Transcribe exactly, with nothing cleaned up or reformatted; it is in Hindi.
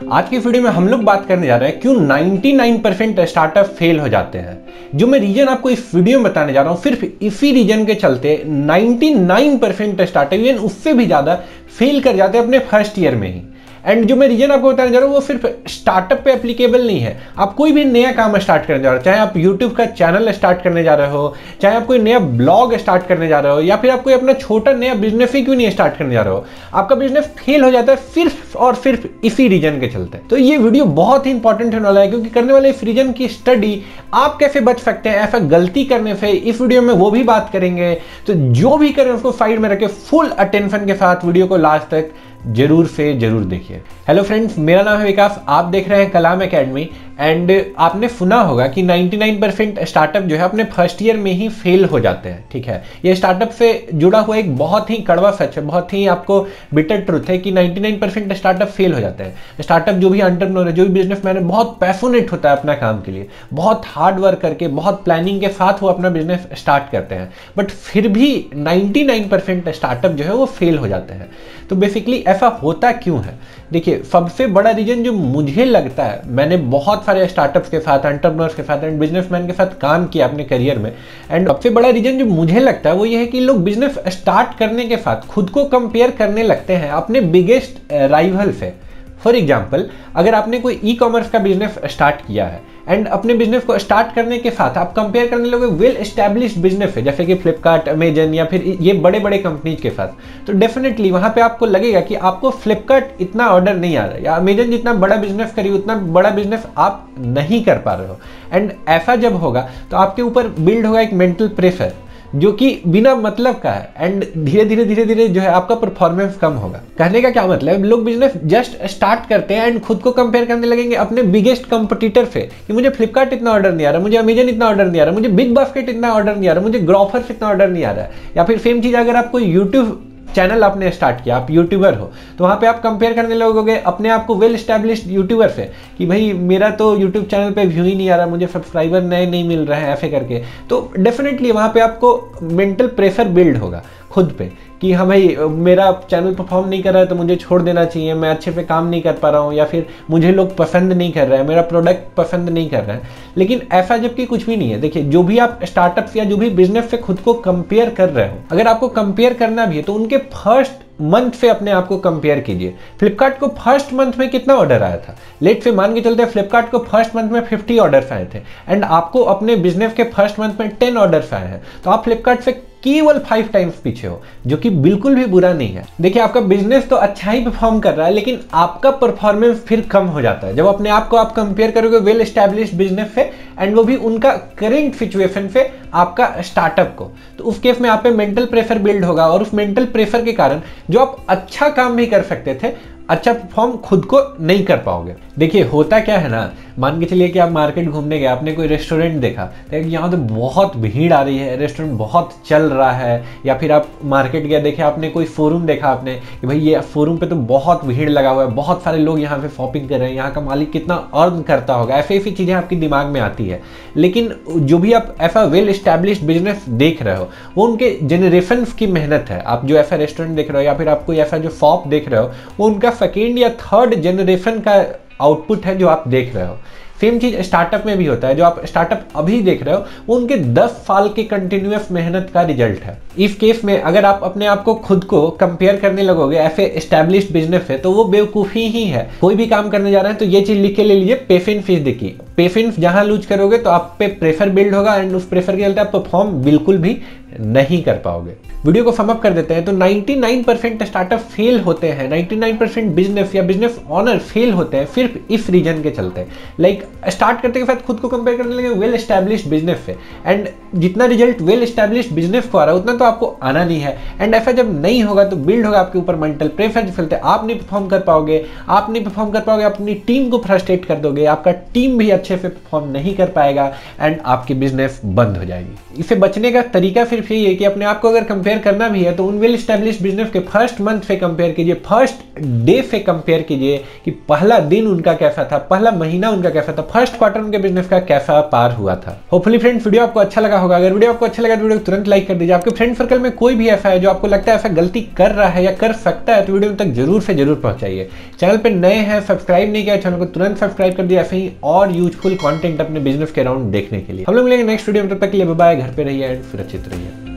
आज की वीडियो में हम लोग बात करने जा रहे हैं क्यों निन्यानवे परसेंट स्टार्टअप फेल हो जाते हैं। जो मैं रीजन आपको इस वीडियो में बताने जा रहा हूं, सिर्फ इसी रीजन के चलते निन्यानवे परसेंट स्टार्टअप इवन उससे भी ज्यादा फेल कर जाते हैं अपने फर्स्ट ईयर में ही। एंड जो मैं रीजन आपको बताने जा रहा हूँ वो सिर्फ स्टार्टअप पे एप्लीकेबल नहीं है। आप कोई भी नया काम स्टार्ट करने जा रहे हो, चाहे आप यूट्यूब का चैनल स्टार्ट करने जा रहे हो, चाहे आप कोई नया ब्लॉग स्टार्ट करने जा रहे हो, या फिर आप कोई अपना छोटा नया बिजनेस ही क्यों नहीं स्टार्ट करने जा रहे हो, आपका बिजनेस फेल हो जाता है सिर्फ और सिर्फ इसी रीजन के चलते। तो ये वीडियो बहुत ही इंपॉर्टेंट होने वाला है, क्योंकि करने वाले इस रीजन की स्टडी आप कैसे बच सकते हैं ऐसा गलती करने से, इस वीडियो में वो भी बात करेंगे। तो जो भी करें उसको साइड में रखे फुल अटेंशन के साथ वीडियो को लास्ट तक जरूर से जरूर देखिए। हेलो फ्रेंड्स, मेरा नाम है विकास, आप देख रहे हैं कलाम एकेडमी। एंड आपने सुना होगा कि निन्यानवे परसेंट स्टार्टअप जो है अपने फर्स्ट ईयर में ही फेल हो जाते हैं। ठीक है, ये स्टार्टअप से जुड़ा हुआ एक बहुत ही कड़वा सच है, बहुत ही आपको बिटर ट्रुथ है कि निन्यानवे परसेंट स्टार्टअप फेल हो जाते हैं। स्टार्टअप जो भी एंटरप्रेन्योर है, जो भी बिजनेसमैन है, बहुत पैशनेट होता है अपना काम के लिए, बहुत हार्ड वर्क करके, बहुत प्लानिंग के साथ वो अपना बिजनेस स्टार्ट करते हैं, बट फिर भी निन्यानवे परसेंट स्टार्टअप जो है वो फेल हो जाते हैं। तो बेसिकली ऐसा होता क्यों है? देखिए, सबसे बड़ा रीजन जो मुझे लगता है, मैंने बहुत सारे स्टार्टअप्स के साथ, एंटरप्रेन्योर्स के साथ एंड बिजनेसमैन के साथ काम किया अपने करियर में, एंड सबसे बड़ा रीजन जो मुझे लगता है वो ये है कि लोग बिजनेस स्टार्ट करने के साथ खुद को कंपेयर करने लगते हैं अपने बिगेस्ट राइवल से। फॉर एग्जाम्पल, अगर आपने कोई ई कॉमर्स का बिजनेस स्टार्ट किया है एंड अपने बिजनेस को स्टार्ट करने के साथ आप कंपेयर करने लगे वेल एस्टैब्लिश्ड बिजनेस है, जैसे कि फ्लिपकार्ट, अमेजन या फिर ये बड़े बड़े कंपनीज के साथ, तो डेफिनेटली वहां पे आपको लगेगा कि आपको फ्लिपकार्ट इतना ऑर्डर नहीं आ रहा है, या अमेजन जितना बड़ा बिजनेस करी उतना बड़ा बिजनेस आप नहीं कर पा रहे हो। एंड ऐसा जब होगा तो आपके ऊपर बिल्ड होगा एक मेंटल प्रेशर जो कि बिना मतलब का है, एंड धीरे धीरे धीरे धीरे जो है आपका परफॉर्मेंस कम होगा। कहने का क्या मतलब, लोग बिजनेस जस्ट स्टार्ट करते हैं एंड खुद को कंपेयर करने लगेंगे अपने बिगेस्ट कंपटीटर से कि मुझे फ्लिपकार्ट इतना ऑर्डर नहीं आ रहा, मुझे अमेजन इतना ऑर्डर नहीं आ रहा, मुझे बिग बास्केट इतना ऑर्डर नहीं आ रहा, मुझे ग्रोफर्स इतना ऑर्डर नहीं आ रहा है। या फिर सेम चीज अगर आप कोई यूट्यूब चैनल आपने स्टार्ट किया, आप यूट्यूबर हो, तो वहाँ पे आप कंपेयर करने लगोगे अपने आप को वेल एस्टैब्लिश्ड यूट्यूबर से कि भाई मेरा तो यूट्यूब चैनल पे व्यू ही नहीं आ रहा, मुझे सब्सक्राइबर नए नहीं मिल रहे हैं, ऐसे करके। तो डेफिनेटली वहाँ पे आपको मेंटल प्रेशर बिल्ड होगा खुद पे कि हाँ भाई मेरा चैनल परफॉर्म नहीं कर रहा है तो मुझे छोड़ देना चाहिए, मैं अच्छे पे काम नहीं कर पा रहा हूँ, या फिर मुझे लोग पसंद नहीं कर रहे हैं, मेरा प्रोडक्ट पसंद नहीं कर रहे हैं। लेकिन ऐसा जबकि कुछ भी नहीं है। देखिए, जो भी आप स्टार्टअप या जो भी बिजनेस से खुद को कंपेयर कर रहे हो, अगर आपको कंपेयर करना भी है तो उनके फर्स्ट मंथ से अपने आप को कंपेयर कीजिए। फ्लिपकार्ट को फर्स्ट मंथ में कितना ऑर्डर आया था? लेट से मान के चलते हैं फ्लिपकार्ट को फर्स्ट मंथ में पचास ऑर्डर आए थे एंड आपको अपने बिजनेस के फर्स्ट मंथ में दस ऑर्डर आए हैं, तो आप फ्लिपकार्ट से केवल फाइव टाइम्स पीछे हो, जो कि बिल्कुल भी बुरा नहीं है। देखिए, आपका बिजनेस तो अच्छा ही परफॉर्म कर रहा है, लेकिन आपका परफॉर्मेंस फिर कम हो जाता है जब अपने आप को आप कंपेयर करोगे वेल एस्टैब्लिश्ड बिजनेस से, एंड वो भी उनका करेंट सिचुएशन से आपका स्टार्टअप को। तो उस केस में आप पे मेंटल प्रेशर बिल्ड होगा, और उस मेंटल प्रेशर के कारण जो आप अच्छा काम भी कर सकते थे, अच्छा परफॉर्म खुद को नहीं कर पाओगे। देखिए, होता क्या है ना, मान के चलिए कि आप मार्केट घूमने गए, आपने कोई रेस्टोरेंट देखा, तो यहाँ तो बहुत भीड़ आ रही है, रेस्टोरेंट बहुत चल रहा है, या फिर आप मार्केट गए, देखे आपने कोई शोरूम देखा आपने कि भाई ये शोरूम पे तो बहुत भीड़ लगा हुआ है, बहुत सारे लोग यहाँ पे शॉपिंग कर रहे हैं, यहाँ का मालिक कितना अर्न करता होगा, ऐसी ऐसी चीज़ें आपके दिमाग में आती है। लेकिन जो भी आप ऐसा वेल एस्टैब्लिश्ड बिजनेस देख रहे हो, वो उनके जनरेशन की मेहनत है। आप जो ऐसा रेस्टोरेंट देख रहे हो या फिर आप कोई ऐसा जो शॉप देख रहे हो, वो उनका सेकेंड या थर्ड जनरेशन का आउटपुट है जो आप देख रहे हो। सेम चीज स्टार्टअप में भी होता है, जो आप स्टार्टअप अभी देख रहे हो वो उनके दस साल के कंटिन्यूअस मेहनत का रिजल्ट है। इस केस में अगर आप अपने आप को खुद को कंपेयर करने लगोगे ऐसे एस्टैब्लिश्ड बिजनेस है, तो वो बेवकूफ़ी ही है। कोई भी काम करने जा रहे हैं तो ये चीज लिख के ले लीजिए, पेशेंस फीस देखिए। पेशेंस जहां लूज करोगे तो आप पे प्रेशर बिल्ड होगा, एंड उस प्रेशर के चलते आप परफॉर्म बिल्कुल भी नहीं कर पाओगे। वीडियो को सम अप कर देते हैं। तो निन्यानवे परसेंट स्टार्टअप फेल होते हैं, निन्यानवे परसेंट बिजनेस या बिजनेस ओनर फेल होते हैं सिर्फ इस रीजन के चलते। लाइक स्टार्ट करते के साथ खुद को कंपेयर करने लगे वेल एस्टैब्लिश्ड बिजनेस से, एंड जितना रिजल्ट वेल एस्टैब्लिश्ड बिजनेस को आ रहा है उतना तो आपको आना नहीं है। एंड ऐसा जब नहीं होगा तो बिल्ड होगा आपके ऊपर मेंटल प्रेशर, जो चलते आप नहीं परफॉर्म कर पाओगे, आप नहीं परफॉर्म कर पाओगे, अपनी टीम को फ्रस्ट्रेट कर दोगे, आपका टीम भी अच्छे से परफॉर्म नहीं कर पाएगा, एंड आपकी बिजनेस बंद हो जाएगी। इसे बचने का तरीका सिर्फ यही है कि अपने आप को अगर कंपेयर कंपेयर करना भी है तो उन वेल स्टैब्लिश बिजनेस के फर्स्ट मंथ से कंपेयर कीजिए, फर्स्ट डे से कंपेयर कीजिए कि पहला दिन उनका कैसा था, पहला महीना उनका कैसा था, फर्स्ट क्वार्टर उनके बिजनेस का कैसा पार हुआ था। होपफुली फ्रेंड्स वीडियो आपको अच्छा लगा होगा। अगर वीडियो आपको अच्छा लगा तो वीडियो को तुरंत लाइक कर दीजिए। आपके फ्रेंड सर्कल में कोई भी ऐसा है जो आपको लगता है ऐसा गलती कर रहा है या कर सकता है तो वीडियो तक जरूर से जरूर पहुंचाइए। चैनल पे नए हैं, सब्सक्राइब नहीं किया चैनल को तुरंत सब्सक्राइब कर दिया, ऐसे ही और यूजफुल कंटेंट अपने बिजनेस के अराउंड देखने के लिए। हम लोग मिलेंगे नेक्स्ट वीडियो में, तब तक के लिए बाय बाय। घर पे रहिए एंड सुरक्षित रहिए।